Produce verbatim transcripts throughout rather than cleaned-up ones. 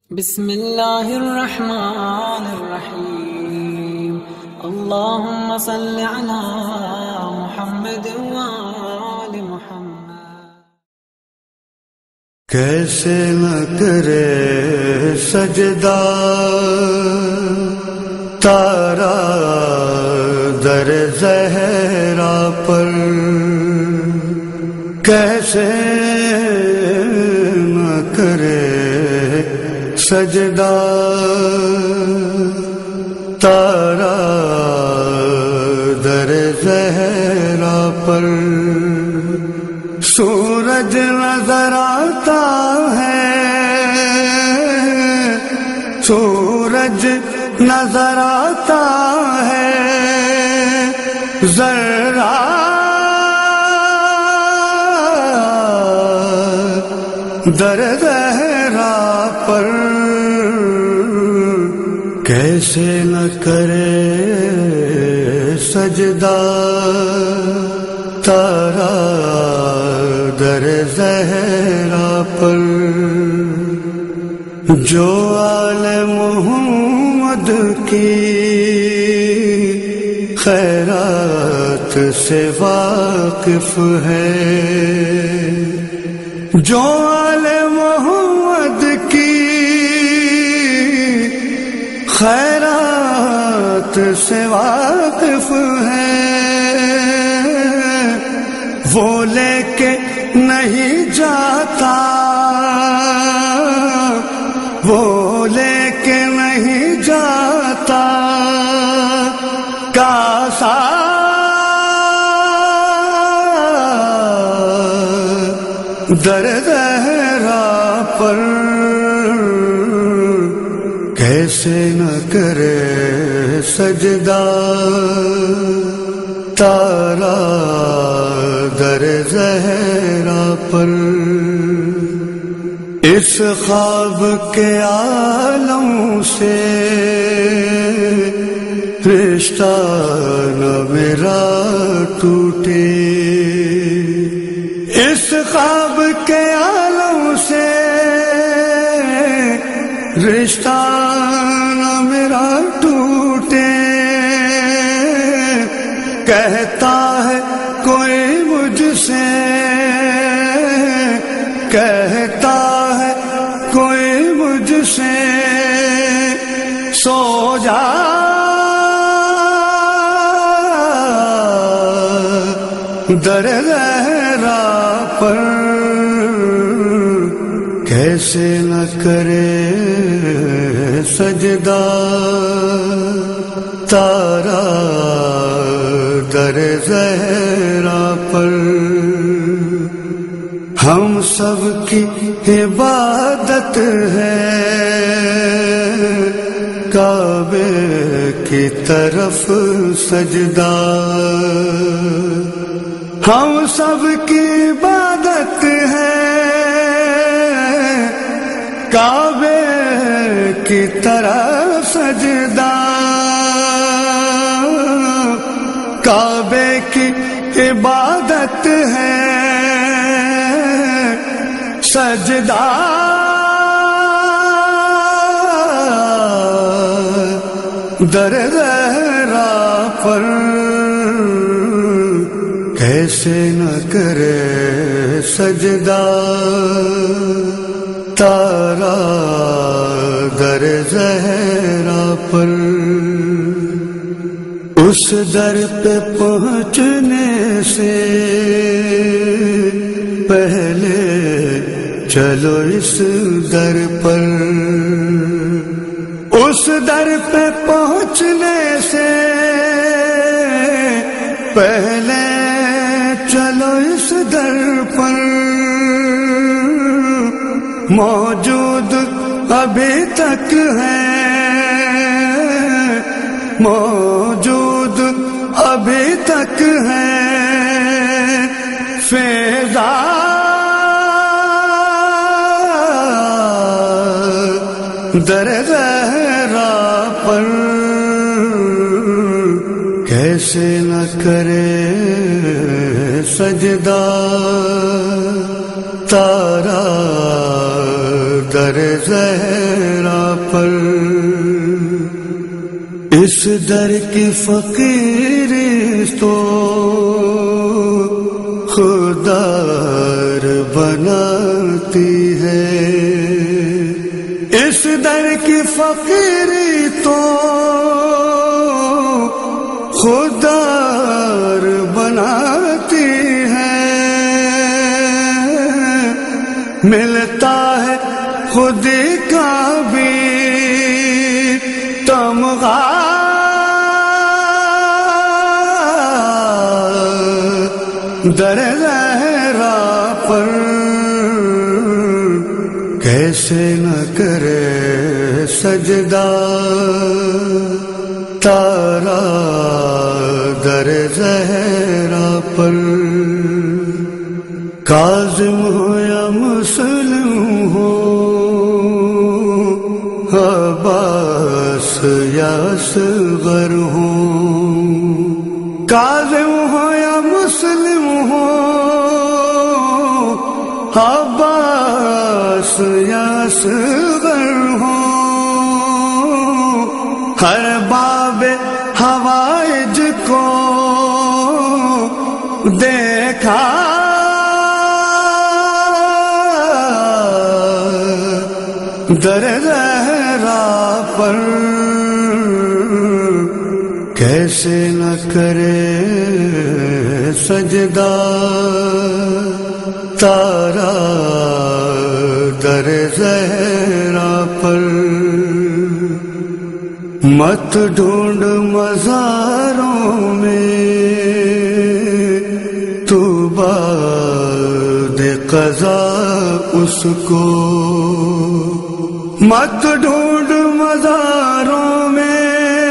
بسم اللہ الرحمن الرحیم اللہم صل علی محمد وآل محمد۔ کیسے نہ کرے سجدہ تارا در زہرا پر، کیسے نہ کرے سجدہ تارا در زہرا پر۔ سورج نظر آتا ہے، سورج نظر آتا ہے، ذرہ در زہرا پر، کیسے نہ کرے سجدہ تارا در زہرا پر۔ جو آل محمد کی خیرات سے واقف ہے، جو آل محمد کی خیرات سے واقف ہے، وہ لے کے نہیں جاتا، وہ لے کے نہیں جاتا کاسا در زہرا پر، کیسے نہ کرے سجدہ تارا در زہرا پر۔ اس خواب کے عالم سے رشتہ نہ میرا ٹوٹے، اس خواب کے عالم سے رشتہ نہ میرا ٹوٹے، کہتا ہے کوئی مجھ سے، کہتا ہے کوئی مجھ سے سو جا، در زہرا پر، کیسے نہ کرے سجدہ تارا در زہرا پر۔ ہم سب کی عبادت ہے کعبے کی طرف سجدہ، ہم سب کی عبادت ہے کعبے کی طرف سجدہ، کعبے کی عبادت ہے سجدہ، در زہرا پر، کیسے نہ کرے سجدہ تارا در زہرا پر۔ اس در پہ پہنچنے سے پہلے چلو اس در پر، اس در پہ پہنچنے سے پہلے چلو اس در پر، موجود ابھی تک ہے، موجود ابھی تک ہے فیضا در زہرا پر، کیسے نہ کرے سجدہ تارا در زہرا پر، اس در کی فقیری تو خوددار بناتی ہے، اس در کی فقیری تو خوددار بناتی ہے، ملتا ہے خودی کا بھی تمغہ در زہرا پر، کیسے نہ کرے سجدہ تارا در زہرا پر، کاظم ہو یا مسلم ہو، عباس یا اصغر ہو، کاظم ہو یا مسلم ہو، عباس یا اصغر ہو، ہر باب حوائج کو دیکھا در زہرا پر، کیسے نہ کرے سجدہ تارا در زہرا پر، مت ڈھونڈ مزاروں میں تو بعد قضا اس کو، مت ڈھونڈ مزاروں میں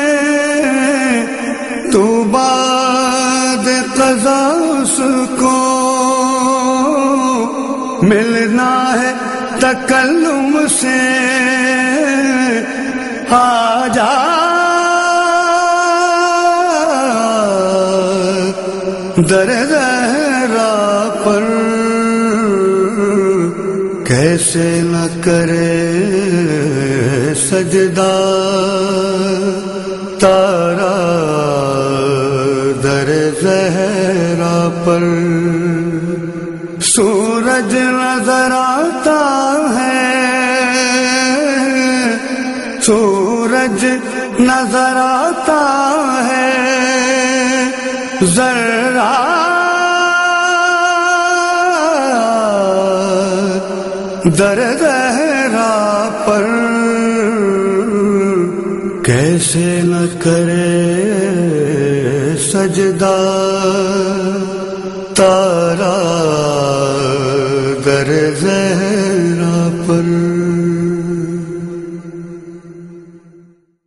تو بعد قضا اس کو، ملنا ہے تکلم سے آ جا در زہرا پر، کیسے نہ کرے سجدہ تارا در زہرا پر، سورج نظر آتا ہے، سورج نظر آتا ہے، ذرہ در زہرا پر، کیسے نہ کرے سجدہ تارا